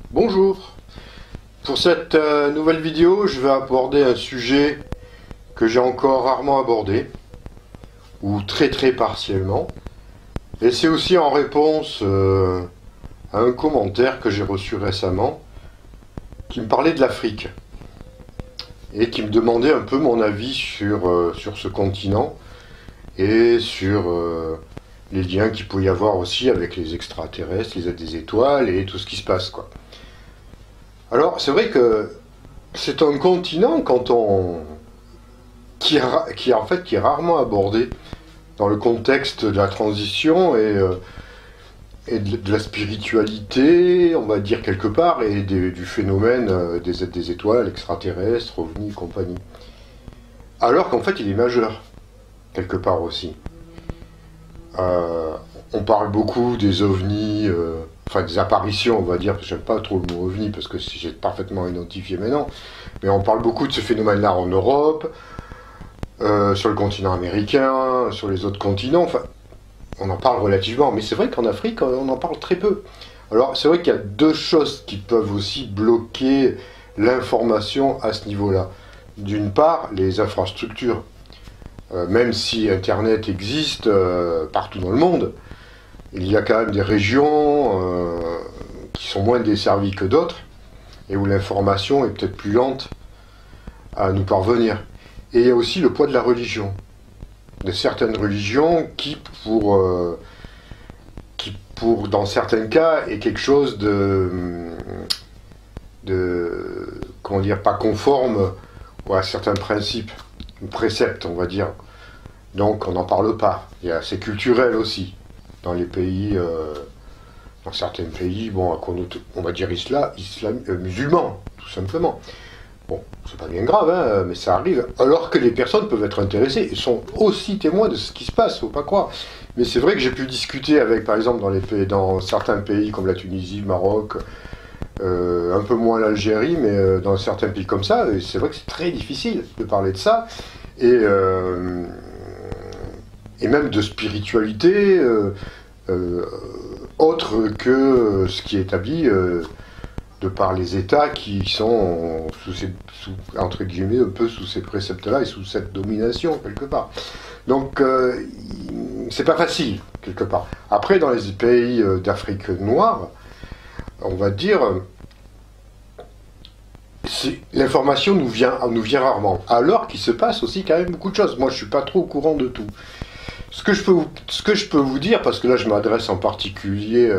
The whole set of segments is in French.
Bonjour. Pour cette nouvelle vidéo, je vais aborder un sujet que j'ai encore rarement abordé, ou très partiellement. Et c'est aussi en réponse à un commentaire que j'ai reçu récemment, qui me parlait de l'Afrique, et qui me demandait un peu mon avis sur ce continent, et sur les liens qu'il peut y avoir aussi avec les extraterrestres, les aides des étoiles, et tout ce qui se passe, quoi. Alors, c'est vrai que c'est un continent qui est rarement abordé dans le contexte de la transition et de la spiritualité, on va dire quelque part, et du phénomène des étoiles, extraterrestres, ovnis et compagnie. Alors qu'en fait, il est majeur, quelque part aussi. On parle beaucoup des ovnis, enfin des apparitions, on va dire, parce que j'aime pas trop le mot ovni, parce que j'ai parfaitement identifié maintenant, mais on parle beaucoup de ce phénomène-là en Europe, sur le continent américain, sur les autres continents, enfin, on en parle relativement, mais c'est vrai qu'en Afrique, on en parle très peu. Alors, c'est vrai qu'il y a deux choses qui peuvent aussi bloquer l'information à ce niveau-là. D'une part, les infrastructures. Même si Internet existe partout dans le monde, il y a quand même des régions qui sont moins desservies que d'autres, et où l'information est peut-être plus lente à nous parvenir. Et il y a aussi le poids de la religion. De certaines religions qui, dans certains cas, est quelque chose comment dire, pas conforme à certains principes, ou préceptes, on va dire. Donc on n'en parle pas. C'est culturel aussi. Dans les pays, dans certains pays, bon, on va dire musulmans, tout simplement. Bon, c'est pas bien grave, hein, mais ça arrive. Alors que les personnes peuvent être intéressées et sont aussi témoins de ce qui se passe, faut pas croire. Mais c'est vrai que j'ai pu discuter avec, par exemple, dans certains pays comme la Tunisie, le Maroc, un peu moins l'Algérie, mais dans certains pays comme ça, c'est vrai que c'est très difficile de parler de ça. Et même de spiritualité autre que ce qui est établi de par les États qui sont entre guillemets un peu sous ces préceptes-là et sous cette domination quelque part. Donc c'est pas facile quelque part. Après, dans les pays d'Afrique noire, on va dire, l'information nous vient rarement, alors qu'il se passe aussi quand même beaucoup de choses. Moi, je suis pas trop au courant de tout. Ce que je peux vous dire, parce que là, je m'adresse en particulier,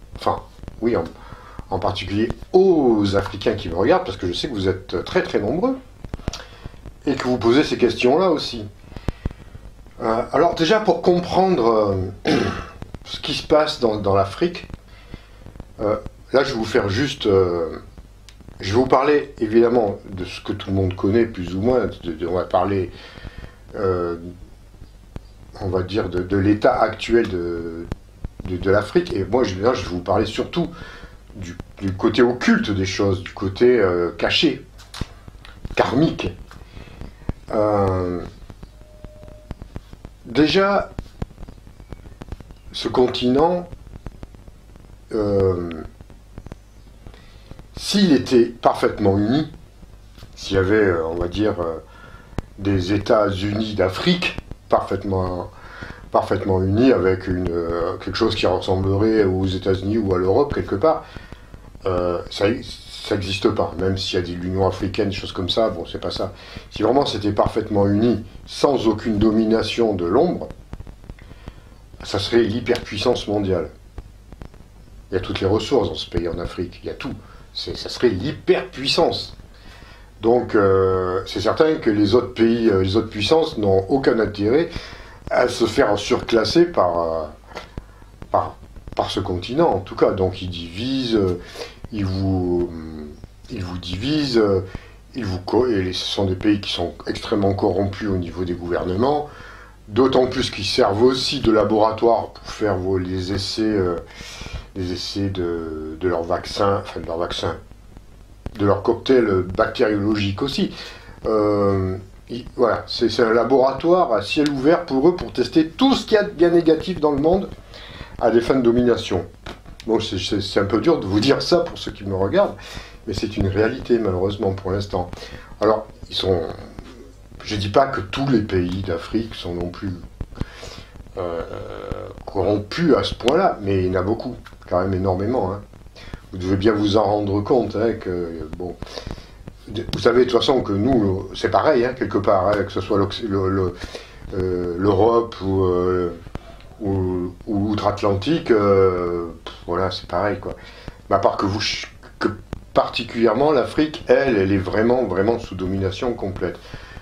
en particulier aux Africains qui me regardent, parce que je sais que vous êtes très nombreux, et que vous posez ces questions-là aussi. Alors déjà, pour comprendre ce qui se passe dans l'Afrique, là, je vais vous faire juste... je vais vous parler, évidemment, de ce que tout le monde connaît, plus ou moins. On va parler, on va dire, de l'état actuel de l'Afrique. Et moi, je vais vous parler surtout du côté occulte des choses, du côté caché, karmique. Déjà, ce continent, s'il était parfaitement uni, s'il y avait, on va dire, des États-Unis d'Afrique parfaitement unis, avec quelque chose qui ressemblerait aux États-Unis ou à l'Europe quelque part, ça n'existe pas. Même s'il y a l'Union africaine, des choses comme ça, bon, c'est pas ça. Si vraiment c'était parfaitement uni, sans aucune domination de l'ombre, ça serait l'hyperpuissance mondiale. Il y a toutes les ressources dans ce pays en Afrique, il y a tout. Ça serait l'hyperpuissance. Donc c'est certain que les autres pays, les autres puissances n'ont aucun intérêt à se faire surclasser par ce continent, en tout cas. Donc ils divisent, ils vous divisent, et ce sont des pays qui sont extrêmement corrompus au niveau des gouvernements, d'autant plus qu'ils servent aussi de laboratoire pour faire les essais de leurs vaccins, de leur cocktail bactériologique aussi. Voilà, c'est un laboratoire à ciel ouvert pour eux, pour tester tout ce qu'il y a de bien négatif dans le monde à des fins de domination. Bon, c'est un peu dur de vous dire ça pour ceux qui me regardent, mais c'est une réalité malheureusement pour l'instant. Alors, je dis pas que tous les pays d'Afrique sont non plus euh, corrompus à ce point-là, mais il y en a beaucoup, quand même énormément. Hein. Vous devez bien vous en rendre compte, hein, que bon, vous savez de toute façon que nous, c'est pareil, hein, quelque part, hein, que ce soit l'Europe ou outre-Atlantique, voilà, c'est pareil, quoi. Mais à part que particulièrement l'Afrique, elle est vraiment, vraiment sous domination complète.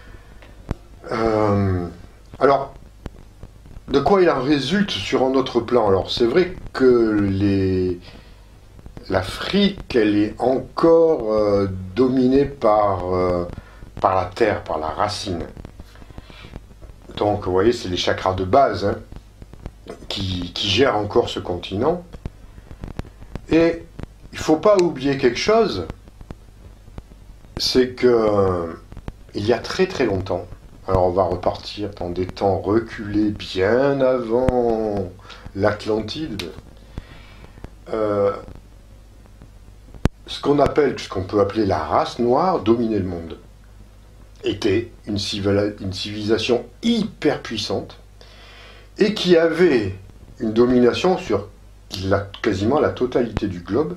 Alors, de quoi il en résulte sur un autre plan? Alors, c'est vrai que l'Afrique, elle est encore dominée par la terre, par la racine. Donc, vous voyez, c'est les chakras de base, hein, qui gèrent encore ce continent. Et il ne faut pas oublier quelque chose, c'est que il y a très très longtemps, alors on va repartir dans des temps reculés bien avant l'Atlantide, euh, ce qu'on peut appeler la race noire dominait le monde. Était une civilisation hyper puissante et qui avait une domination sur quasiment la totalité du globe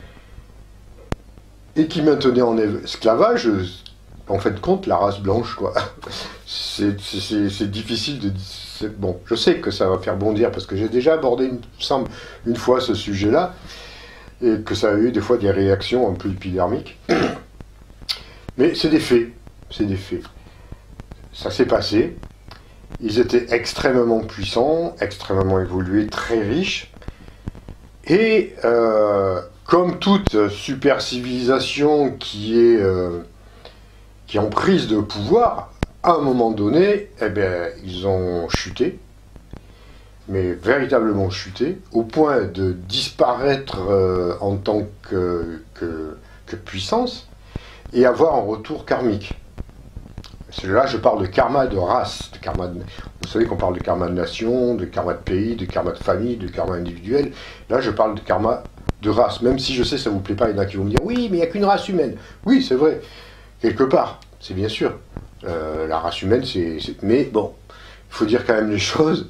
et qui maintenait en esclavage, en fin de compte, la race blanche, quoi. C'est difficile de... Bon, je sais que ça va faire bondir parce que j'ai déjà abordé, il me semble, une fois ce sujet-là et que ça a eu des fois des réactions un peu épidermiques. Mais c'est des faits. C'est des faits. Ça s'est passé. Ils étaient extrêmement puissants, extrêmement évolués, très riches. Et comme toute super civilisation qui est en prise de pouvoir, à un moment donné, eh bien, ils ont chuté, mais véritablement chuté, au point de disparaître en tant que puissance et avoir un retour karmique. Là, je parle de karma de race. Vous savez qu'on parle de karma de nation, de karma de pays, de karma de famille, de karma individuel. Là, je parle de karma de race. Même si je sais que ça ne vous plaît pas, il y en a qui vont me dire oui, mais il n'y a qu'une race humaine. Oui, c'est vrai, quelque part, c'est bien sûr. La race humaine, mais bon, il faut dire quand même les choses.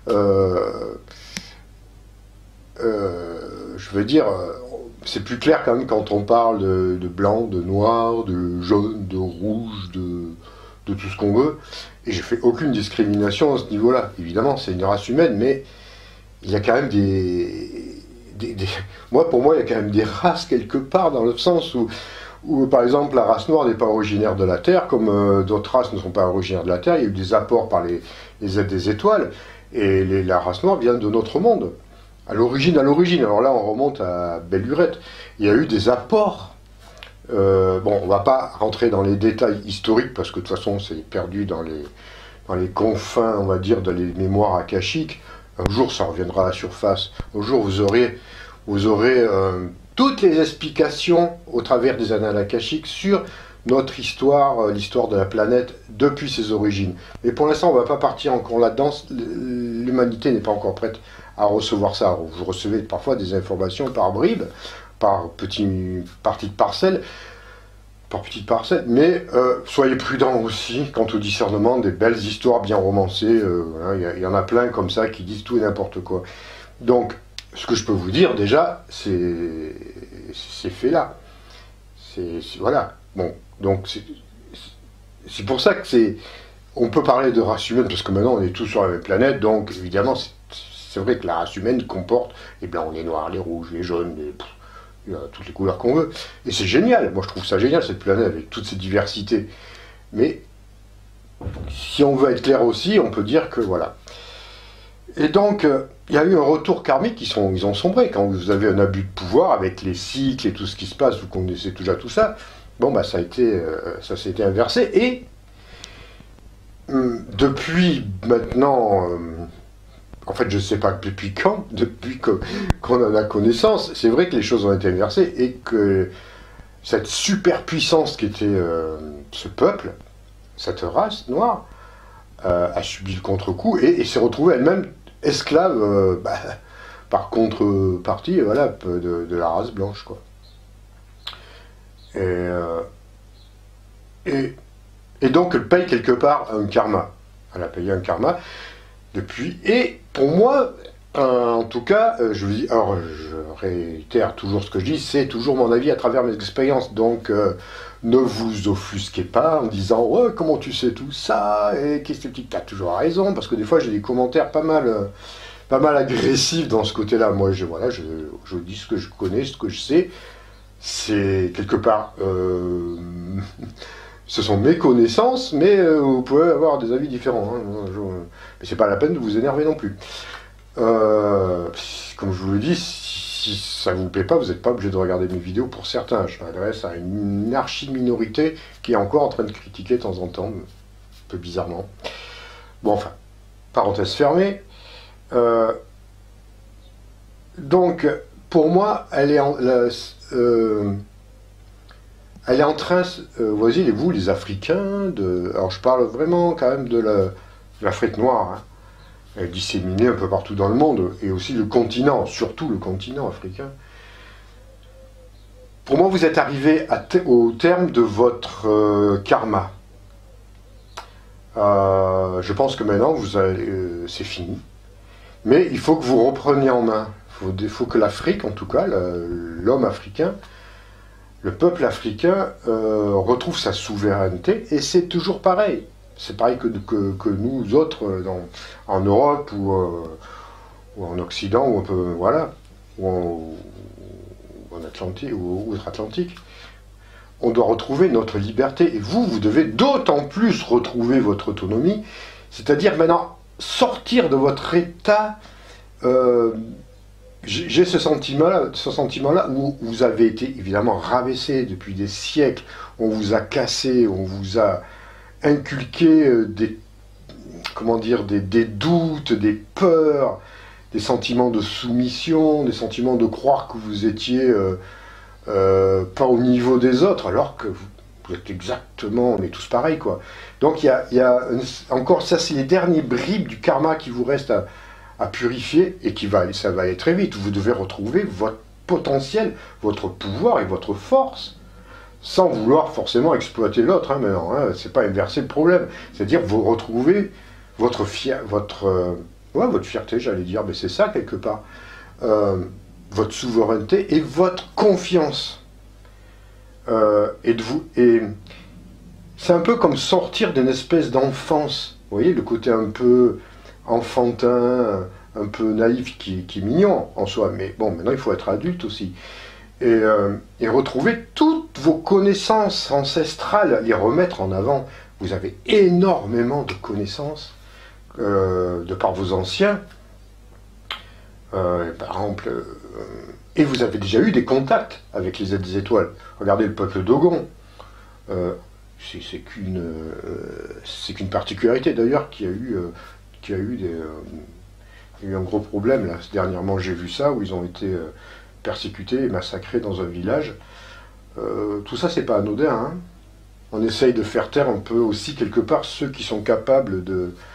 Je veux dire, c'est plus clair quand même quand on parle de blanc, de noir, de jaune, de rouge, de tout ce qu'on veut, et je fais aucune discrimination à ce niveau-là. Évidemment, c'est une race humaine, mais il y a quand même pour moi, il y a quand même des races quelque part, dans le sens où par exemple, la race noire n'est pas originaire de la Terre, comme d'autres races ne sont pas originaires de la Terre. Il y a eu des apports par les aides des étoiles, et la race noire vient de notre monde. À l'origine. Alors là, on remonte à Belle Lurette. Il y a eu des apports. Bon, on ne va pas rentrer dans les détails historiques parce que de toute façon c'est perdu dans les confins, on va dire, dans les mémoires akashiques. Un jour ça reviendra à la surface. Un jour vous aurez toutes les explications au travers des annales akashiques sur notre histoire, l'histoire de la planète depuis ses origines. Mais pour l'instant on ne va pas partir encore là-dedans. L'humanité n'est pas encore prête à recevoir ça. Vous recevez parfois des informations par bribes, par petites parties de parcelles, mais soyez prudents aussi quant au discernement des belles histoires bien romancées. Il y en a plein comme ça qui disent tout et n'importe quoi. Donc, ce que je peux vous dire déjà, c'est ces faits-là. Voilà. Bon, donc c'est pour ça que on peut parler de race humaine parce que maintenant on est tous sur la même planète, donc évidemment c'est vrai que la race humaine comporte les blancs, les noirs, les rouges, les jaunes, il y a toutes les couleurs qu'on veut. Et c'est génial, moi je trouve ça génial cette planète avec toutes ces diversités. Mais si on veut être clair aussi, on peut dire que voilà. Et donc, il y a eu un retour karmique, ils ont sombré. Quand vous avez un abus de pouvoir avec les cycles et tout ce qui se passe, vous connaissez déjà tout ça, bon bah ça s'est été inversé. Et depuis maintenant... en fait, je ne sais pas depuis quand, depuis qu'on en a connaissance, c'est vrai que les choses ont été inversées et que cette superpuissance qui était ce peuple, cette race noire, a subi le contre-coup et s'est retrouvée elle-même esclave par contrepartie, voilà, de la race blanche, quoi. Et, et donc, elle paye quelque part un karma. Elle a payé un karma depuis. Et pour moi, en tout cas, je vous dis, alors je réitère toujours ce que je dis, c'est toujours mon avis à travers mes expériences. Donc, ne vous offusquez pas en disant ouais, comment tu sais tout ça et qu'est-ce que tu as toujours raison, parce que des fois j'ai des commentaires pas mal agressifs dans ce côté-là. Moi, voilà, je dis ce que je connais, ce que je sais. C'est quelque part, ce sont mes connaissances, mais vous pouvez avoir des avis différents. Hein. Mais c'est pas la peine de vous énerver non plus. Comme je vous le dis, si ça vous plaît pas, vous n'êtes pas obligé de regarder mes vidéos pour certains. Je m'adresse à une archi-minorité qui est encore en train de critiquer de temps en temps, un peu bizarrement. Bon, enfin, parenthèse fermée. Donc, pour moi, elle est en train, voici, vous, les Africains, alors je parle vraiment quand même de l'Afrique noire, hein, elle est disséminée un peu partout dans le monde, et aussi le continent, surtout le continent africain. Pour moi, vous êtes arrivé au terme de votre karma. Je pense que maintenant, c'est fini. Mais il faut que vous repreniez en main. Il faut que l'Afrique, en tout cas, l'homme africain, le peuple africain retrouve sa souveraineté, et c'est toujours pareil. C'est pareil que nous autres en Europe ou en Occident, ou un peu, voilà, ou en Atlantique, ou outre-Atlantique. On doit retrouver notre liberté, et vous devez d'autant plus retrouver votre autonomie, c'est-à-dire maintenant sortir de votre état. J'ai ce sentiment-là où vous avez été évidemment rabaissé depuis des siècles, on vous a cassé, on vous a inculqué des doutes, des peurs, des sentiments de soumission, des sentiments de croire que vous étiez pas au niveau des autres, alors que vous êtes exactement, on est tous pareils, quoi. Donc il y a encore ça, c'est les derniers bribes du karma qui vous restent à purifier, et ça va aller très vite. Vous devez retrouver votre potentiel, votre pouvoir et votre force, sans vouloir forcément exploiter l'autre, hein, maintenant, hein, c'est pas inverser le problème, c'est-à-dire vous retrouvez votre fierté, j'allais dire, mais c'est ça quelque part, votre souveraineté et votre confiance, et c'est un peu comme sortir d'une espèce d'enfance, vous voyez, le côté un peu enfantin, un peu naïf, qui est mignon en soi, mais bon, maintenant il faut être adulte aussi, et retrouver toutes vos connaissances ancestrales, les remettre en avant. Vous avez énormément de connaissances de par vos anciens, par exemple, et vous avez déjà eu des contacts avec les aides des étoiles. Regardez le peuple Dogon, c'est qu'une particularité d'ailleurs qui a eu un gros problème là. Dernièrement, j'ai vu ça, où ils ont été persécutés et massacrés dans un village. Tout ça, c'est pas anodin, hein. On essaye de faire taire un peu aussi quelque part ceux qui sont capables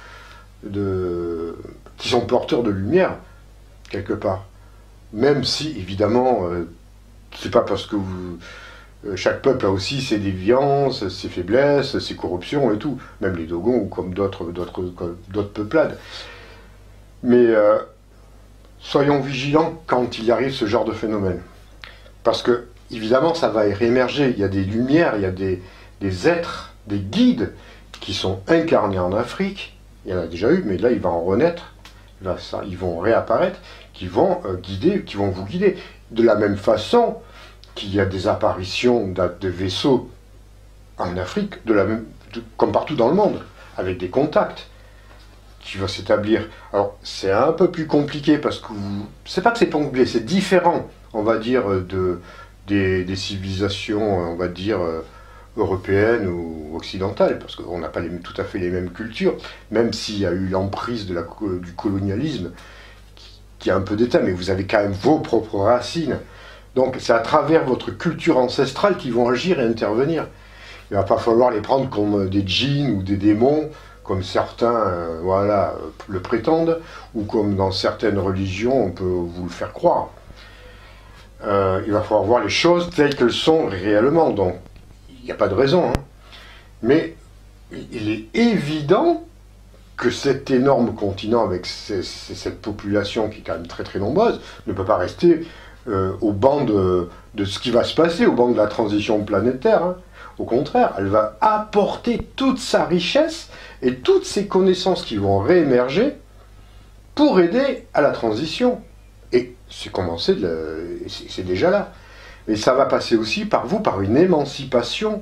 qui sont porteurs de lumière quelque part. Même si évidemment, c'est pas parce que chaque peuple a aussi ses déviances, ses faiblesses, ses corruptions et tout, même les Dogons ou comme d'autres peuplades. Mais soyons vigilants quand il arrive ce genre de phénomène. Parce que, évidemment, ça va réémerger. Il y a des lumières, il y a des êtres, des guides qui sont incarnés en Afrique. Il y en a déjà eu, mais là, il va en renaître. Ils vont réapparaître, qui vont vous guider. De la même façon qu'il y a des apparitions de vaisseaux en Afrique, comme partout dans le monde, avec des contacts qui vont s'établir. Alors, c'est un peu plus compliqué parce que c'est pas que c'est pas compliqué, c'est différent, on va dire, des civilisations, on va dire, européennes ou occidentales, parce qu'on n'a pas tout à fait les mêmes cultures, même s'il y a eu l'emprise du colonialisme qui a un peu d'état, mais vous avez quand même vos propres racines. Donc, c'est à travers votre culture ancestrale qu'ils vont agir et intervenir. Il ne va pas falloir les prendre comme des djinns ou des démons comme certains voilà, le prétendent, ou comme dans certaines religions on peut vous le faire croire. Il va falloir voir les choses telles qu'elles sont réellement, donc il n'y a pas de raison. Hein. Mais il est évident que cet énorme continent, avec cette population qui est quand même très très nombreuse, ne peut pas rester au banc de ce qui va se passer, au banc de la transition planétaire. Hein. Au contraire, elle va apporter toute sa richesse et toutes ses connaissances qui vont réémerger pour aider à la transition. Et c'est commencé, c'est déjà là. Mais ça va passer aussi par vous, par une émancipation,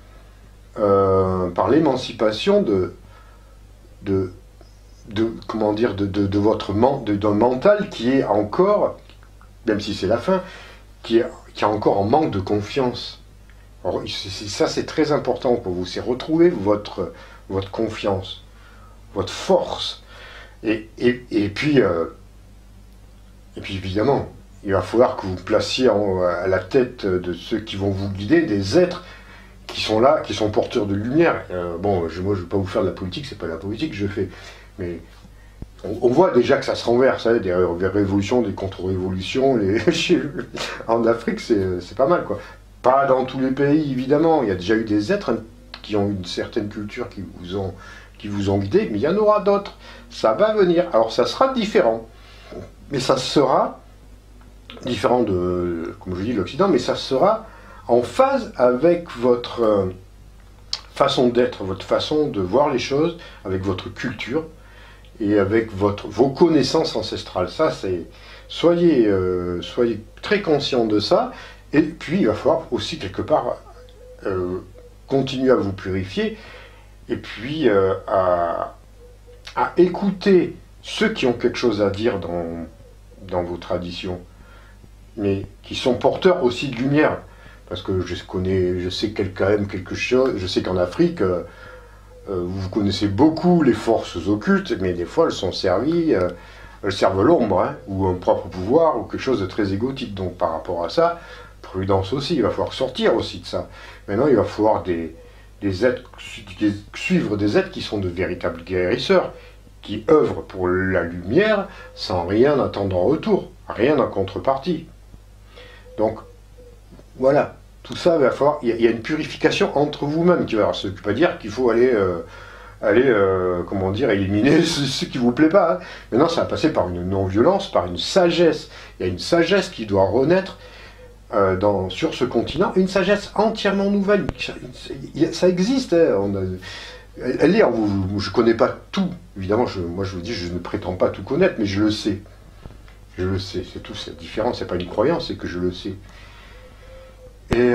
par l'émancipation comment dire, de votre d'un mental qui est encore, même si c'est la fin, qui est encore en manque de confiance. Alors, ça, c'est très important pour vous, c'est retrouver votre confiance, votre force. Et puis évidemment, il va falloir que vous placiez à la tête de ceux qui vont vous guider des êtres qui sont là, qui sont porteurs de lumière. Bon, moi je ne vais pas vous faire de la politique, c'est pas la politique que je fais, mais on voit déjà que ça se renverse, hein, des révolutions, des contre-révolutions. En Afrique, c'est pas mal, quoi. Pas dans tous les pays, évidemment. Il y a déjà eu des êtres qui ont une certaine culture qui vous ont guidé, mais il y en aura d'autres. Ça va venir. Alors ça sera différent. Mais ça sera différent de, comme je dis, l'Occident, mais ça sera en phase avec votre façon d'être, votre façon de voir les choses, avec votre culture et avec vos connaissances ancestrales. Ça, c'est soyez très conscients de ça. Et puis, il va falloir aussi, quelque part, continuer à vous purifier, et puis à écouter ceux qui ont quelque chose à dire dans vos traditions, mais qui sont porteurs aussi de lumière. Parce que je sais quand même quelque chose, je sais qu'en Afrique, vous connaissez beaucoup les forces occultes, mais des fois elles sont servies, elles servent l'ombre, hein, ou un propre pouvoir, ou quelque chose de très égotique. Donc par rapport à ça, prudence aussi, il va falloir sortir aussi de ça. Maintenant, il va falloir suivre des êtres qui sont de véritables guérisseurs, qui œuvrent pour la lumière sans rien attendre en retour, rien en contrepartie. Donc, voilà, tout ça, il va falloir, il y a une purification entre vous-même qui va avoir. Ça ne veut pas dire qu'il faut aller comment dire, éliminer ce qui ne vous plaît pas. Hein. Maintenant, ça va passer par une non-violence, par une sagesse. Il y a une sagesse qui doit renaître sur ce continent, une sagesse entièrement nouvelle. Ça existe, hein, elle est, je ne connais pas tout, évidemment, moi je vous dis, je ne prétends pas tout connaître, mais je le sais. Je le sais, c'est tout, c'est différent, c'est pas une croyance, c'est que je le sais. Et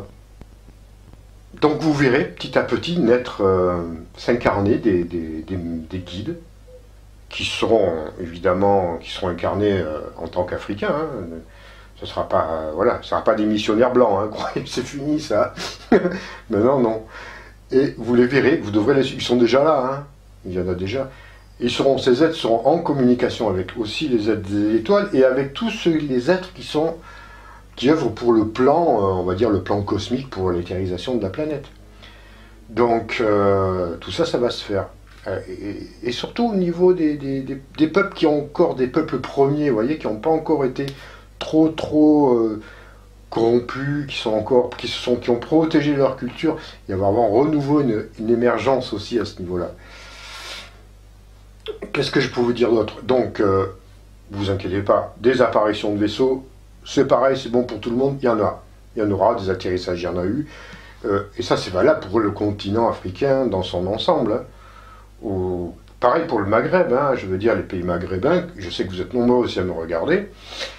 donc vous verrez petit à petit naître, s'incarner des guides qui seront évidemment, qui seront incarnés en tant qu'Africains. Hein. Ce ne sera pas, voilà, ce sera pas des missionnaires blancs, hein, croyez, c'est fini ça. Mais non, non. Et vous les verrez, vous devrez ils sont déjà là, hein. Il y en a déjà. Ces êtres seront en communication avec aussi les êtres des étoiles et avec tous les êtres qui œuvrent pour le plan, on va dire le plan cosmique pour l'éthérisation de la planète. Donc tout ça, ça va se faire. Et surtout au niveau des peuples qui ont encore, des peuples premiers, vous voyez, qui n'ont pas encore été trop corrompus, qui ont protégé leur culture, il va y avoir un renouveau, une émergence aussi à ce niveau-là. Qu'est-ce que je peux vous dire d'autre? Donc, vous inquiétez pas, des apparitions de vaisseaux, c'est pareil, c'est bon pour tout le monde, il y en a. Il y en aura, des atterrissages, il y en a eu. Et ça, c'est valable pour le continent africain dans son ensemble. Hein. Pareil pour le Maghreb, hein, je veux dire, les pays maghrébins, je sais que vous êtes nombreux aussi à me regarder.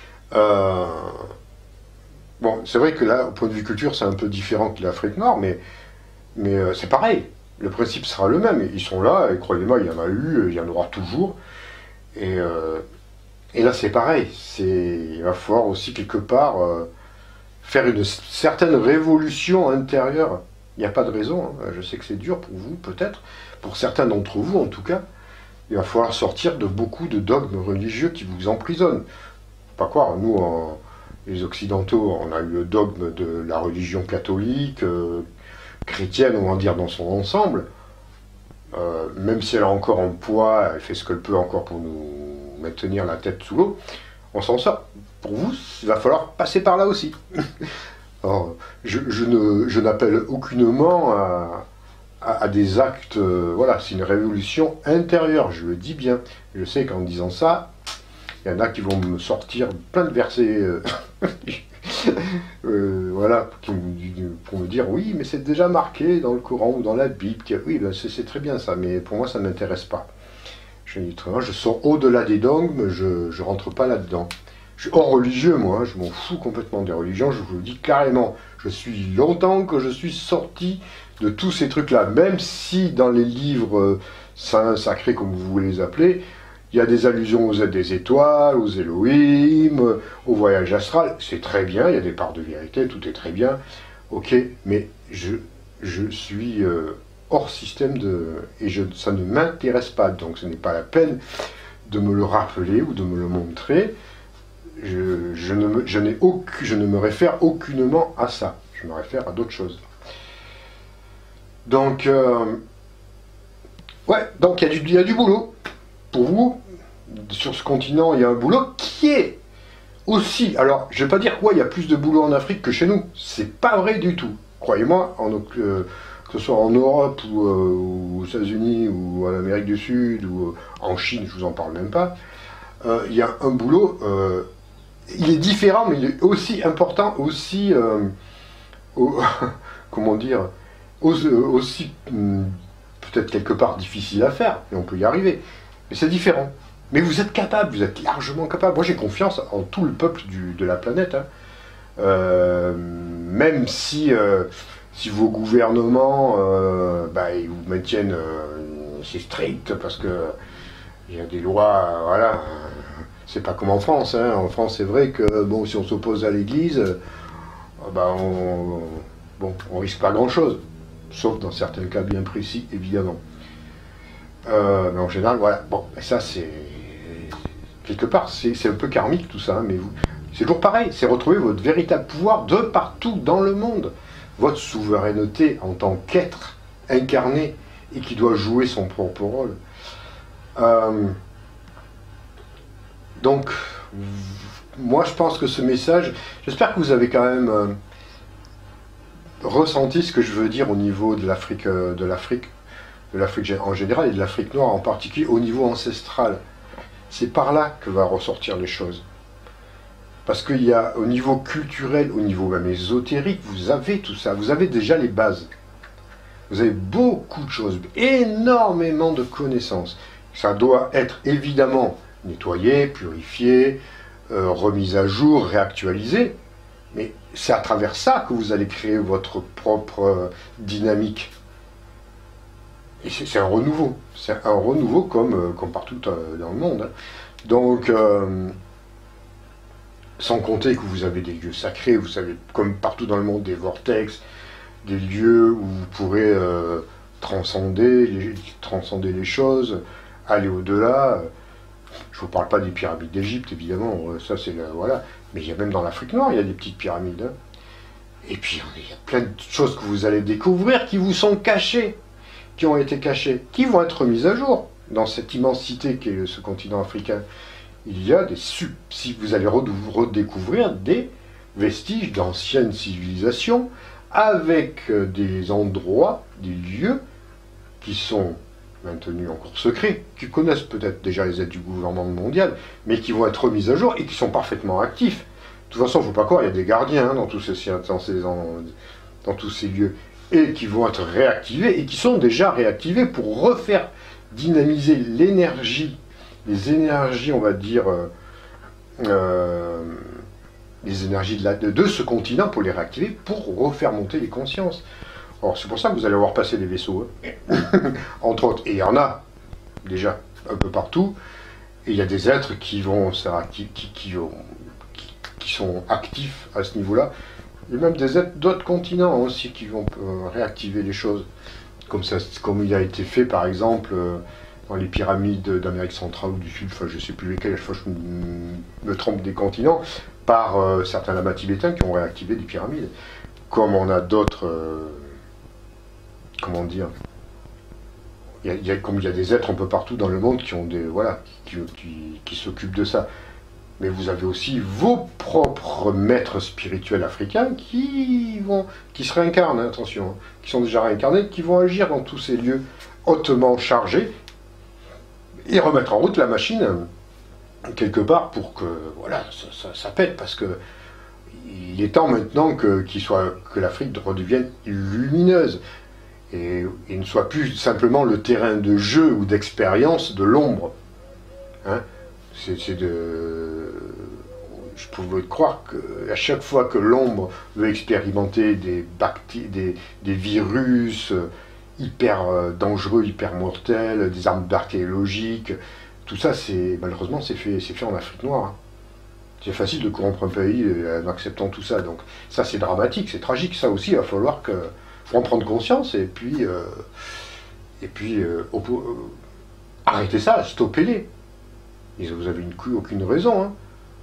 Bon, c'est vrai que là, au point de vue culture, c'est un peu différent que l'Afrique Nord, mais c'est pareil. Le principe sera le même. Ils sont là, et croyez-moi, il y en a eu, il y en aura toujours. Et là, c'est pareil. Il va falloir aussi, quelque part, faire une certaine révolution intérieure. Il n'y a pas de raison. Hein. Je sais que c'est dur pour vous, peut-être. Pour certains d'entre vous, en tout cas. Il va falloir sortir de beaucoup de dogmes religieux qui vous emprisonnent. Pas croire, nous, les Occidentaux, on a eu le dogme de la religion catholique, chrétienne, on va dire, dans son ensemble. même si elle a encore un poids, elle fait ce qu'elle peut encore pour nous maintenir la tête sous l'eau, on s'en sort. Pour vous, il va falloir passer par là aussi. Alors, je n'appelle aucunement à des actes, voilà, c'est une révolution intérieure, je le dis bien. Je sais qu'en disant ça, il y en a qui vont me sortir plein de versets, voilà, pour me dire, oui, mais c'est déjà marqué dans le Coran ou dans la Bible. Oui, ben, c'est très bien ça, mais pour moi, ça ne m'intéresse pas. Je dis très bien, je sors au-delà des dogmes, je ne rentre pas là-dedans. Je suis hors religieux, moi, hein, je m'en fous complètement des religions, je vous le dis carrément. Je suis longtemps que je suis sorti de tous ces trucs-là, même si dans les livres saints, sacrés, comme vous voulez les appeler, il y a des allusions aux aides des étoiles, aux Elohim, au voyage astral, c'est très bien, il y a des parts de vérité, tout est très bien, ok, mais je suis hors système et ça ne m'intéresse pas, donc ce n'est pas la peine de me le rappeler ou de me le montrer. Je ne me réfère aucunement à ça. Je me réfère à d'autres choses. Donc, ouais, donc il y a du boulot. Pour vous, sur ce continent, il y a un boulot qui est aussi... Alors, je ne vais pas dire quoi, il y a plus de boulot en Afrique que chez nous. C'est pas vrai du tout. Croyez-moi, que ce soit en Europe ou aux États-Unis ou en Amérique du Sud ou en Chine, je vous en parle même pas, il y a un boulot... il est différent, mais il est aussi important, aussi, comment dire, aussi peut-être quelque part difficile à faire, et on peut y arriver. Mais c'est différent. Mais vous êtes capable, vous êtes largement capable. Moi j'ai confiance en tout le peuple de la planète. Hein. Même si vos gouvernements ils vous maintiennent c'est strict parce que il y a des lois, voilà. C'est pas comme en France. Hein. En France, c'est vrai que bon, si on s'oppose à l'Église, on risque pas grand-chose, sauf dans certains cas bien précis, évidemment. Mais en général, voilà. Bon, ça c'est quelque part, c'est un peu karmique tout ça, hein, mais c'est toujours pareil. C'est retrouver votre véritable pouvoir de partout dans le monde, votre souveraineté en tant qu'être incarné et qui doit jouer son propre rôle. Donc, moi je pense que ce message, j'espère que vous avez quand même ressenti ce que je veux dire au niveau de l'Afrique en général et de l'Afrique noire en particulier, au niveau ancestral. C'est par là que va ressortir les choses. Parce qu'il y a au niveau culturel, au niveau même ésotérique, vous avez tout ça, vous avez déjà les bases. Vous avez beaucoup de choses, énormément de connaissances. Ça doit être évidemment nettoyé, purifié, remis à jour, réactualisé. Mais c'est à travers ça que vous allez créer votre propre dynamique. Et c'est un renouveau. C'est un renouveau comme partout dans le monde. Hein. Donc, sans compter que vous avez des lieux sacrés, vous savez, comme partout dans le monde, des vortex, des lieux où vous pourrez transcender les choses, aller au-delà. Je ne vous parle pas des pyramides d'Égypte, évidemment, ça c'est voilà. Mais il y a même dans l'Afrique noire, il y a des petites pyramides. Hein. Et puis il y a plein de choses que vous allez découvrir qui vous sont cachées, qui ont été cachées, qui vont être mises à jour dans cette immensité qu'est ce continent africain. Il y a si vous allez redécouvrir des vestiges d'anciennes civilisations avec des endroits, des lieux qui sont maintenus encore secrets, qui connaissent peut-être déjà les aides du gouvernement mondial, mais qui vont être remis à jour et qui sont parfaitement actifs. De toute façon, il ne faut pas croire, il y a des gardiens hein, dans tous ces lieux, et qui vont être réactivés, et qui sont déjà réactivés pour refaire dynamiser l'énergie, les énergies, on va dire, les énergies de ce continent, pour les réactiver, pour refaire monter les consciences. Alors c'est pour ça que vous allez voir passer des vaisseaux, hein. Entre autres, et il y en a déjà un peu partout, et il y a des êtres qui vont qui sont actifs à ce niveau-là, et même des êtres d'autres continents aussi qui vont réactiver les choses, comme il a été fait par exemple dans les pyramides d'Amérique centrale ou du Sud, enfin je ne sais plus lesquelles, je me trompe des continents, par certains lamas tibétains qui ont réactivé des pyramides, comme on a d'autres... comment dire, comme il y a des êtres un peu partout dans le monde qui ont des, voilà, qui s'occupent de ça. Mais vous avez aussi vos propres maîtres spirituels africains qui se réincarnent, hein, attention, hein, qui sont déjà réincarnés, qui vont agir dans tous ces lieux hautement chargés et remettre en route la machine quelque part pour que voilà, ça pète, parce que il est temps maintenant que l'Afrique redevienne lumineuse et ne soit plus simplement le terrain de jeu ou d'expérience de l'ombre. Hein, je pouvais croire qu'à chaque fois que l'ombre veut expérimenter des virus hyper dangereux, hyper mortels, des armes bactériologiques, tout ça, malheureusement, c'est fait en Afrique noire. Hein. C'est facile de corrompre un pays en acceptant tout ça. Donc ça, c'est dramatique, c'est tragique. Ça aussi, il va falloir faut en prendre conscience et puis arrêtez ça, stoppez-les. Vous avez aucune raison. Hein.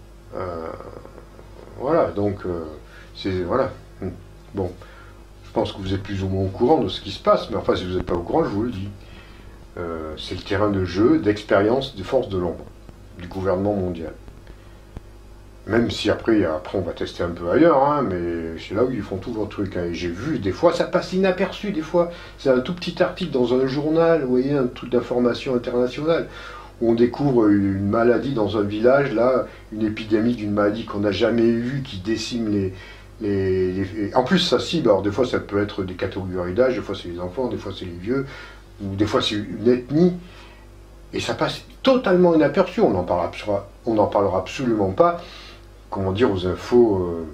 Voilà, donc voilà. Bon, je pense que vous êtes plus ou moins au courant de ce qui se passe, mais enfin, si vous n'êtes pas au courant, je vous le dis. C'est le terrain de jeu, d'expérience des forces de l'ombre, du gouvernement mondial. Même si après on va tester un peu ailleurs, hein, mais c'est là où ils font tout leur truc. Hein. Et j'ai vu, des fois, ça passe inaperçu, des fois. C'est un tout petit article dans un journal, vous voyez, un truc d'information internationale, où on découvre une maladie dans un village, là, une épidémie d'une maladie qu'on n'a jamais eue, qui décime En plus, ça cible, alors des fois, ça peut être des catégories d'âge, des fois, c'est les enfants, des fois, c'est les vieux, ou des fois, c'est une ethnie, et ça passe totalement inaperçu, on n'en parlera absolument pas, comment dire, aux infos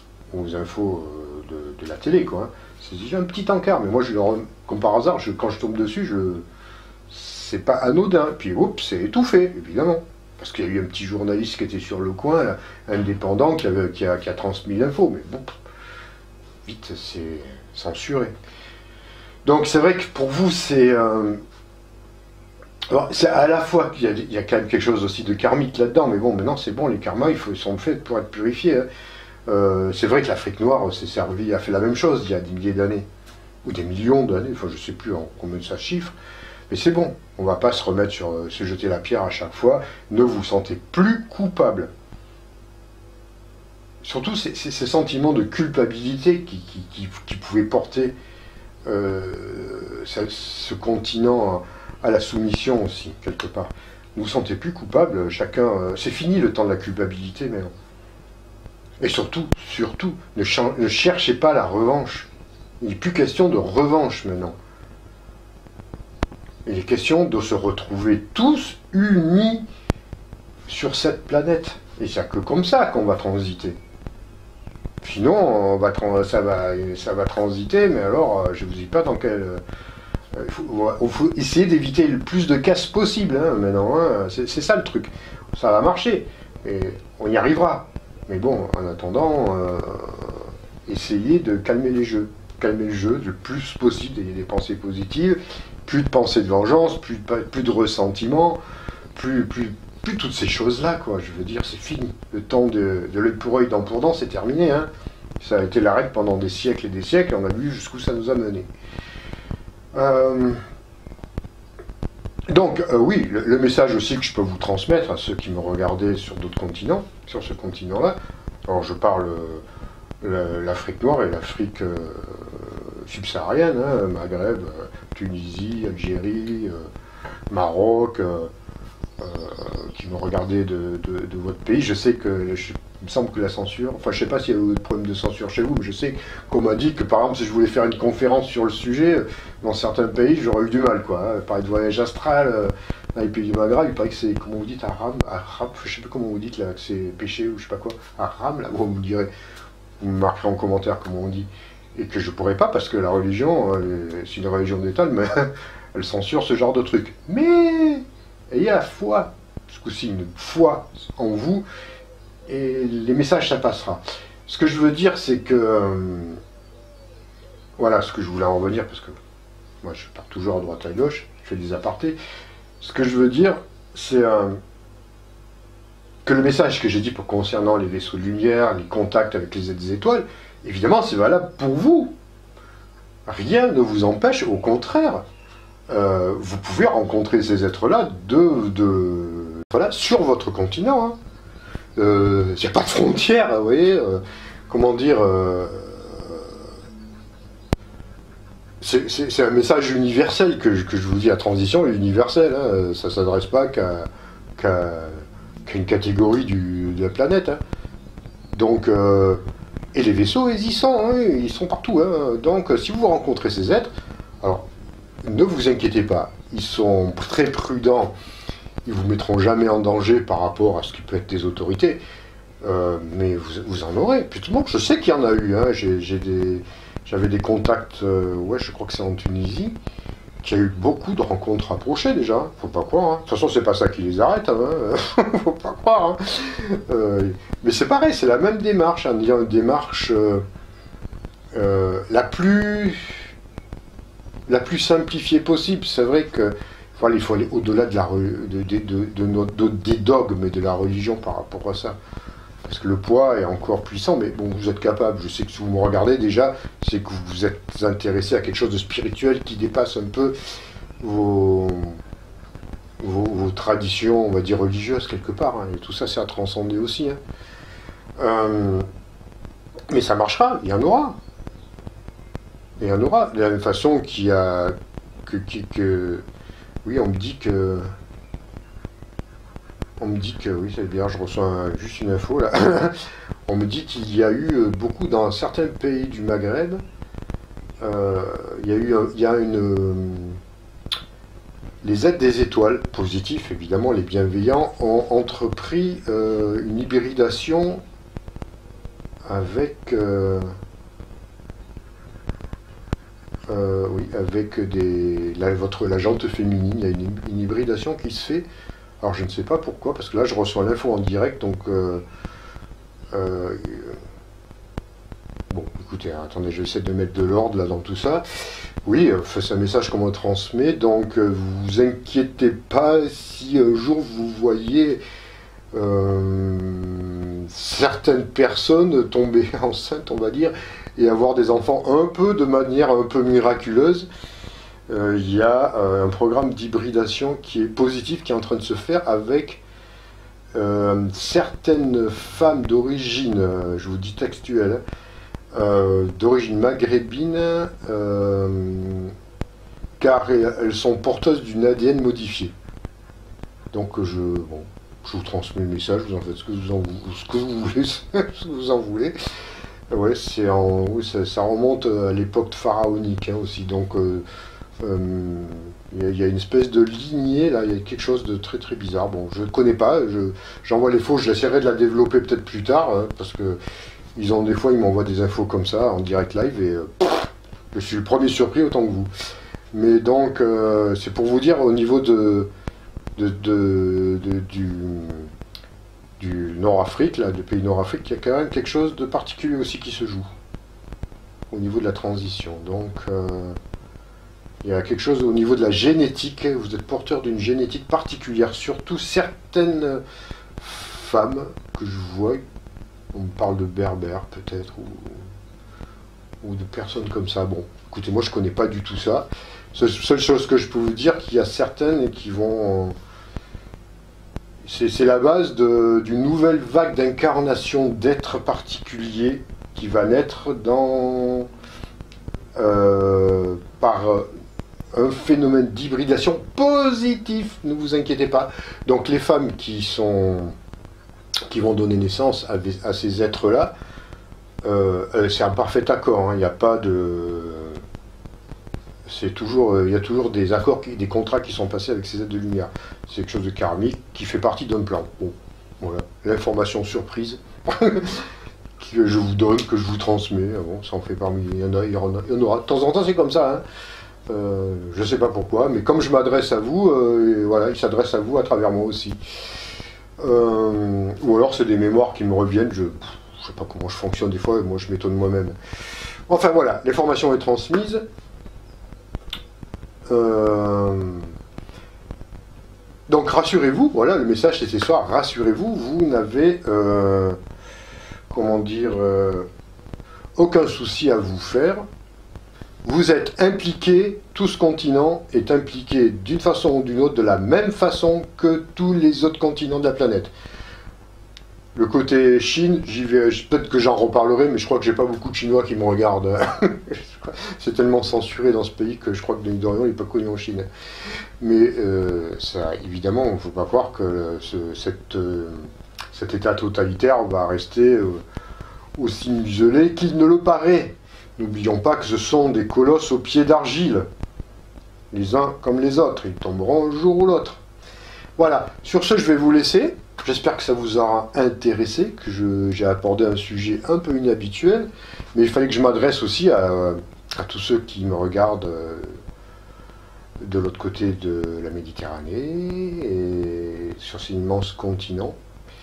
de la télé, quoi. Hein. C'est déjà un petit encart, mais moi, comme par hasard, quand je tombe dessus, c'est pas anodin. Puis, oups, c'est étouffé, évidemment. Parce qu'il y a eu un petit journaliste qui était sur le coin, là, indépendant, qui a transmis l'info. Mais bon, vite, c'est censuré. Donc, c'est vrai que pour vous, c'est à la fois qu'il y a quand même quelque chose aussi de karmique là-dedans, mais bon, maintenant c'est bon, les karmas, ils sont faits pour être purifiés. Hein. C'est vrai que l'Afrique noire a fait la même chose il y a des milliers d'années, ou des millions d'années, enfin je ne sais plus combien ça chiffre, mais c'est bon, on ne va pas se jeter la pierre à chaque fois, ne vous sentez plus coupable. Surtout ces sentiments de culpabilité qui pouvaient porter ce continent à la soumission aussi, quelque part. Ne vous sentez plus coupable, chacun... c'est fini le temps de la culpabilité maintenant. Et surtout, ne cherchez pas la revanche. Il n'est plus question de revanche maintenant. Il est question de se retrouver tous unis sur cette planète. Et c'est que comme ça qu'on va transiter. Sinon, ça va transiter, mais alors, je ne vous dis pas dans quel... Il faut essayer d'éviter le plus de casse possible, hein, maintenant. Hein. C'est ça le truc. Ça va marcher. Et on y arrivera. Mais bon, en attendant, essayez de calmer les jeux. Calmer le jeu le plus possible, ayez des pensées positives, plus de pensées de vengeance, plus de ressentiment, plus toutes ces choses-là, quoi. Je veux dire, c'est fini. Le temps de l'œil pour œil, dent pour dent, c'est terminé. Hein. Ça a été la règle pendant des siècles et des siècles, et on a vu jusqu'où ça nous a mené. Donc, oui, le message aussi que je peux vous transmettre à ceux qui me regardaient sur d'autres continents, sur ce continent-là, alors je parle l'Afrique noire et l'Afrique subsaharienne, hein, Maghreb, Tunisie, Algérie, Maroc, qui me regardaient de votre pays. Je sais que, il me semble que la censure, enfin je sais pas s'il y a eu des problèmes de censure chez vous, mais je sais qu'on m'a dit que par exemple si je voulais faire une conférence sur le sujet, dans certains pays j'aurais eu du mal, quoi. Hein. Parler de voyage astral, dans les pays du Maghreb, il paraît que c'est, comment vous dites, haram, je sais plus comment vous dites là, que c'est péché ou je sais pas quoi, haram, là, vous me direz, vous me marquerez en commentaire comment on dit, et que je pourrais pas parce que la religion, c'est une religion d'État, mais elle censure ce genre de trucs. Mais ayez la foi, ce coup-ci une foi en vous, et les messages, ça passera. Ce que je veux dire, c'est que... voilà ce que je voulais en revenir, parce que moi, je pars toujours à droite à gauche, je fais des apartés. Ce que je veux dire, c'est que le message que j'ai dit concernant les vaisseaux de lumière, les contacts avec les aides des étoiles, évidemment, c'est valable pour vous. Rien ne vous empêche, au contraire, vous pouvez rencontrer ces êtres-là voilà, sur votre continent. Il n'y a pas de frontières, vous voyez. Comment dire c'est un message universel que je vous dis. La transition est universelle. Hein, ça ne s'adresse pas qu'à une catégorie de la planète. Hein. Donc, et les vaisseaux, ils y sont. Hein, ils sont partout. Hein. Donc, si vous rencontrez ces êtres, alors, ne vous inquiétez pas. Ils sont très prudents. Ils vous mettront jamais en danger par rapport à ce qui peut être des autorités. Mais vous en aurez. Putain, je sais qu'il y en a eu. Hein. J'avais des contacts, ouais, je crois que c'est en Tunisie, qui a eu beaucoup de rencontres rapprochées déjà. Faut pas croire. Hein. De toute façon, c'est pas ça qui les arrête. Hein. Faut pas croire. Hein. Mais c'est pareil, c'est la même démarche. Hein. Il y a une démarche la plus simplifiée possible. C'est vrai que voilà, il faut aller au-delà des dogmes et de la religion par rapport à ça. Parce que le poids est encore puissant, mais bon, vous êtes capable, je sais que si vous me regardez déjà, c'est que vous vous êtes intéressé à quelque chose de spirituel qui dépasse un peu vos traditions, on va dire, religieuses quelque part. Hein, et tout ça, c'est à transcender aussi. Hein. Mais ça marchera, il y en aura. Il y en aura. De la même façon qu'il y a... Oui, on me dit que... oui, c'est bien, je reçois juste une info là. On me dit qu'il y a eu beaucoup dans certains pays du Maghreb. Les aides des étoiles, positifs évidemment, les bienveillants, ont entrepris une hybridation avec la jante féminine. Il y a une hybridation qui se fait. Alors je ne sais pas pourquoi, parce que là je reçois l'info en direct, donc... bon, écoutez, hein, attendez, je vais essayer de mettre de l'ordre là dans tout ça. Oui, c'est un message qu'on me transmet, donc vous inquiétez pas si un jour vous voyez certaines personnes tomber enceintes, on va dire, et avoir des enfants de manière un peu miraculeuse. Il y a un programme d'hybridation qui est positif, qui est en train de se faire avec certaines femmes d'origine, je vous dis textuelle, d'origine maghrébine, car elles sont porteuses d'une ADN modifiée. Donc je vous transmets le message, vous en faites ce que vous voulez, ce que vous en voulez. Ouais, ça remonte à l'époque pharaonique hein, aussi, donc... il y a une espèce de lignée là, il y a quelque chose de très très bizarre. Bon, je ne connais pas, j'envoie les faux, j'essaierai de la développer peut-être plus tard, hein, parce que des fois ils m'envoient des infos comme ça en direct live et je suis le premier surpris autant que vous. Mais donc c'est pour vous dire au niveau du Nord-Afrique, là, du pays Nord-Afrique, il y a quand même quelque chose de particulier aussi qui se joue au niveau de la transition. Donc il y a quelque chose au niveau de la génétique, vous êtes porteur d'une génétique particulière, surtout certaines femmes que je vois, on me parle de berbères peut-être, ou de personnes comme ça. Bon, écoutez, moi je connais pas du tout ça. Seule chose que je peux vous dire, qu'il y a certaines qui vont... C'est la base d'une nouvelle vague d'incarnation d'êtres particuliers qui va naître par un phénomène d'hybridation positif, ne vous inquiétez pas. Donc les femmes qui vont donner naissance à ces êtres-là, c'est un parfait accord, hein, il n'y a pas de... il y a toujours des accords, des contrats qui sont passés avec ces êtres de lumière. C'est quelque chose de karmique qui fait partie d'un plan. Bon, voilà, l'information surprise que je vous donne, que je vous transmets. Bon, ça en fait parmi... Il y en aura. De temps en temps, c'est comme ça. Hein. Je ne sais pas pourquoi, mais comme je m'adresse à vous, voilà, il s'adresse à vous à travers moi aussi. Ou alors c'est des mémoires qui me reviennent. Je ne sais pas comment je fonctionne des fois, moi je m'étonne moi-même. Enfin voilà, l'information est transmise. Donc rassurez-vous, voilà, le message c'est ce soir, rassurez-vous, vous n'avez, comment dire, aucun souci à vous faire, vous êtes impliqué, tout ce continent est impliqué d'une façon ou d'une autre, de la même façon que tous les autres continents de la planète. Le côté Chine, j'y vais, peut-être que j'en reparlerai, mais je crois que j'ai pas beaucoup de Chinois qui me regardent. C'est tellement censuré dans ce pays que je crois que Denis Dorion n'est pas connu en Chine. Mais ça, évidemment, il ne faut pas croire que cet état totalitaire va rester aussi muselé qu'il ne le paraît. N'oublions pas que ce sont des colosses aux pieds d'argile, les uns comme les autres. Ils tomberont un jour ou l'autre. Voilà, sur ce, je vais vous laisser. J'espère que ça vous aura intéressé, que j'ai abordé un sujet un peu inhabituel, mais il fallait que je m'adresse aussi à tous ceux qui me regardent de l'autre côté de la Méditerranée, et sur ces immenses continents.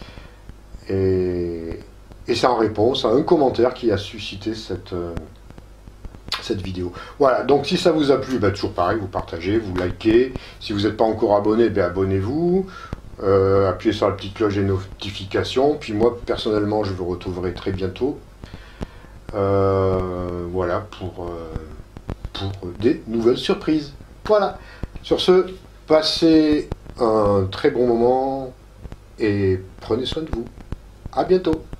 Et c'est en réponse à un commentaire qui a suscité cette vidéo. Voilà, donc si ça vous a plu, bah, toujours pareil, vous partagez, vous likez. Si vous n'êtes pas encore abonné, bah, abonnez-vous. Appuyez sur la petite cloche des notifications. Puis moi, personnellement, je vous retrouverai très bientôt. Voilà, pour des nouvelles surprises. Voilà. Sur ce, passez un très bon moment et prenez soin de vous. À bientôt.